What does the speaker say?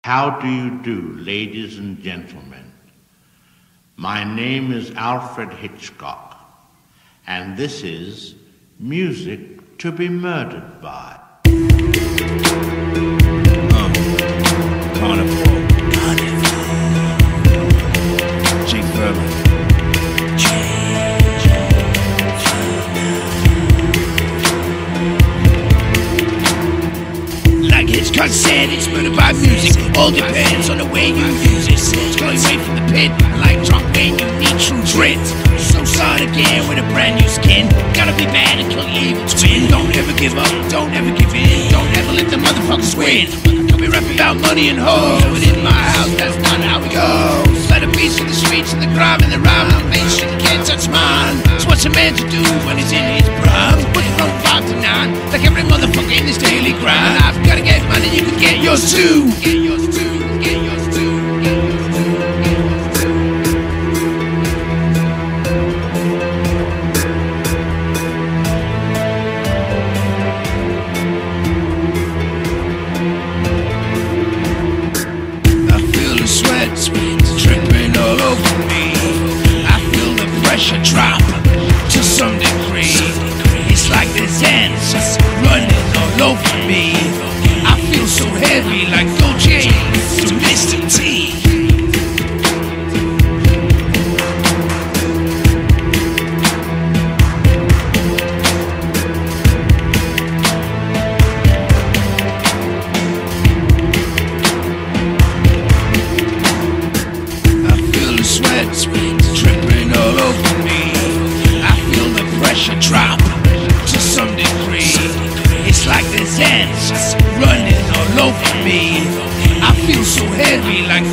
How do you do, ladies and gentlemen? My name is Alfred Hitchcock, and this is Music to be Murdered By. KarNeVor. Jay Fehrman. Like Hitchcock said, it's murdered by music. All depends on the way you use it. It's going away from the pit, like drunk when you need true dread. So start again with a brand new skin. Gotta be bad and kill your evil twin. Don't ever give up, don't ever give in. Don't ever let the motherfuckers win. Don't be rapping about money and hoes, but in my house, that's not how it goes. Let a beast in the streets and the crime and the rhyme. I'm mainstream, can't touch mine. So what's a man to do when he's in his prime? Working from 5 to 9, like every motherfucker in this daily grind. I've gotta get money, you can get yours too. Get yours too, get yours too, get yours too. I feel the sweat dripping all over me. I feel the pressure drop to some degree. It's like there's ants running all over me. I feel so heavy like gold chains to Mr. T. I feel the sweat dripping all over me. I feel the pressure drop to some degree. It's like there's ants running all over me. I feel so heavy like